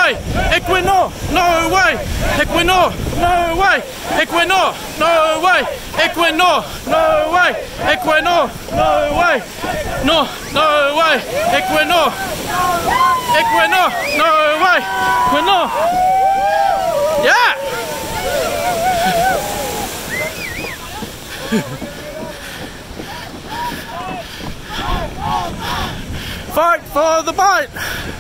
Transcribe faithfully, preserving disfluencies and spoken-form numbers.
way. Equinor, no way. Equinor, no way. Equinor, no way. Equinor, no way. Equinor, no way. No, no way. Equinor. Equinor, no way. Equinor. Yeah. Fight for the Bight!